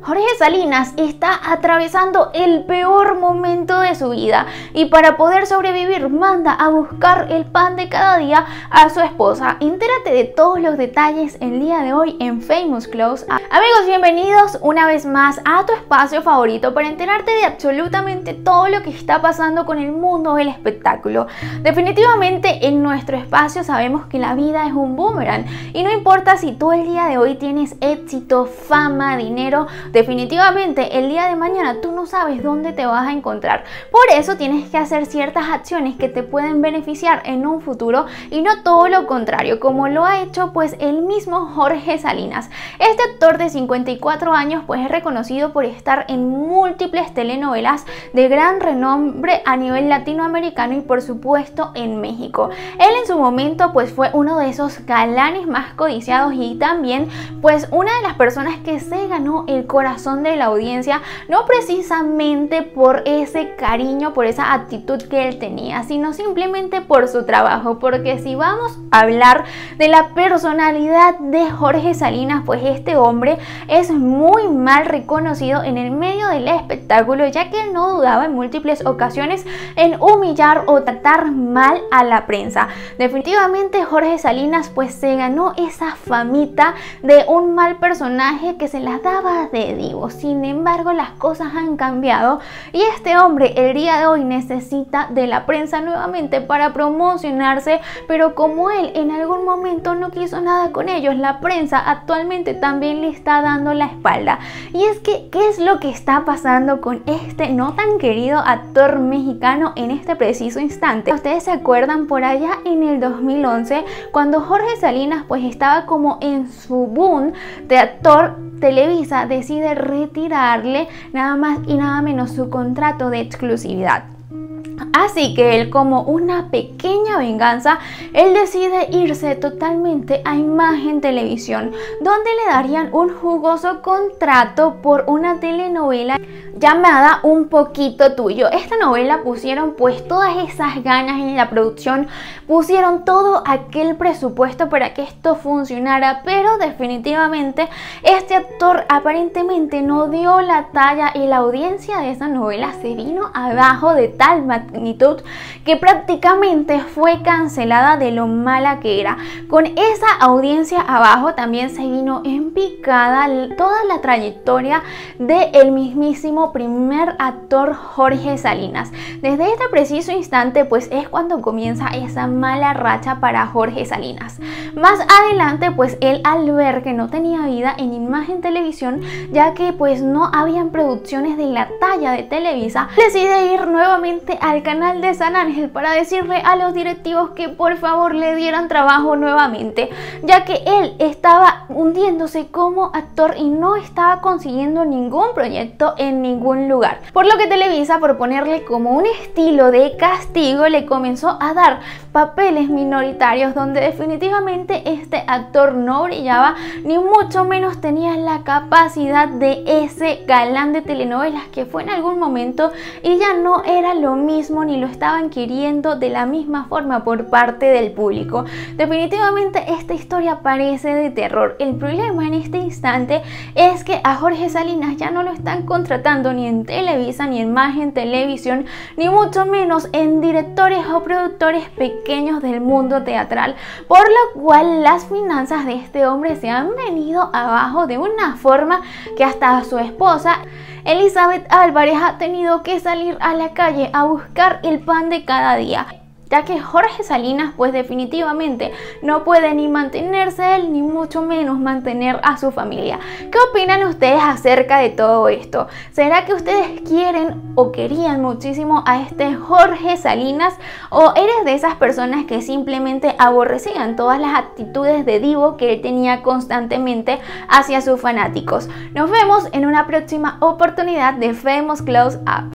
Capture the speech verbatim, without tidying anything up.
Jorge Salinas está atravesando el peor momento de su vida y para poder sobrevivir manda a buscar el pan de cada día a su esposa. Entérate de todos los detalles el día de hoy en Famous Close Up. Amigos, bienvenidos una vez más a tu espacio favorito para enterarte de absolutamente todo lo que está pasando con el mundo del espectáculo. Definitivamente en nuestro espacio sabemos que la vida es un boomerang y no importa si tú el día de hoy tienes éxito, fama, dinero, definitivamente el día de mañana tú no sabes dónde te vas a encontrar. Por eso tienes que hacer ciertas acciones que te pueden beneficiar en un futuro y no todo lo contrario, como lo ha hecho pues el mismo Jorge Salinas. Este actor de cincuenta y cuatro años pues es reconocido por estar en múltiples telenovelas de gran renombre a nivel latinoamericano y por supuesto en México. Él en su momento pues fue uno de esos galanes más codiciados y también pues una de las personas que se ganó el corazón de la audiencia, no precisamente por ese cariño, por esa actitud que él tenía, sino simplemente por su trabajo, porque si vamos a hablar de la personalidad de Jorge Salinas, pues este hombre es muy mal reconocido en el medio del espectáculo, ya que él no dudaba en múltiples ocasiones en humillar o tratar mal a la prensa. Definitivamente Jorge Salinas pues se ganó esa famita de un mal personaje que se las daba de divo. Sin embargo, las cosas han cambiado y este hombre el día de hoy necesita de la prensa nuevamente para promocionarse, pero como él en algún momento no quiso nada con ellos, la prensa actualmente también le está dando la espalda. Y es que, ¿qué es lo que está pasando con este no tan querido actor mexicano en este preciso instante? Ustedes se acuerdan por allá en el dos mil once cuando Jorge Salinas pues estaba como en su boom de actor, Televisa decide retirarle nada más y nada menos su contrato de exclusividad. Así que él, como una pequeña venganza, él decide irse totalmente a Imagen Televisión, donde le darían un jugoso contrato por una telenovela llamada Un Poquito Tuyo. Esta novela pusieron pues todas esas ganas en la producción, pusieron todo aquel presupuesto para que esto funcionara, pero definitivamente este actor aparentemente no dio la talla y la audiencia de esa novela se vino abajo de tal magnitud que prácticamente fue cancelada de lo mala que era. Con esa audiencia abajo también se vino en picada toda la trayectoria del mismísimo primer actor Jorge Salinas. Desde este preciso instante pues es cuando comienza esa mala racha para Jorge Salinas. Más adelante pues él, al ver que no tenía vida en Imagen Televisión, ya que pues no habían producciones de la talla de Televisa, decide ir nuevamente al canal de San Ángel para decirle a los directivos que por favor le dieran trabajo nuevamente, ya que él estaba hundiéndose como actor y no estaba consiguiendo ningún proyecto en ningún lugar. Por lo que Televisa, por ponerle como un estilo de castigo, le comenzó a dar papeles minoritarios donde definitivamente este actor no brillaba, ni mucho menos tenía la capacidad de ese galán de telenovelas que fue en algún momento y ya no era lo mismo ni lo estaban queriendo de la misma forma por parte del público. Definitivamente esta historia parece de terror. El problema en este instante es que a Jorge Salinas ya no lo están contratando ni en Televisa, ni en Imagen Televisión, ni mucho menos en directores o productores pequeños del mundo teatral, por lo cual las finanzas de este hombre se han venido abajo de una forma que hasta su esposa Elizabeth Álvarez ha tenido que salir a la calle a buscar el pan de cada día, ya que Jorge Salinas pues definitivamente no puede ni mantenerse él ni mucho menos mantener a su familia. ¿Qué opinan ustedes acerca de todo esto? ¿Será que ustedes quieren o querían muchísimo a este Jorge Salinas o eres de esas personas que simplemente aborrecían todas las actitudes de divo que él tenía constantemente hacia sus fanáticos? Nos vemos en una próxima oportunidad de Famous Close Up.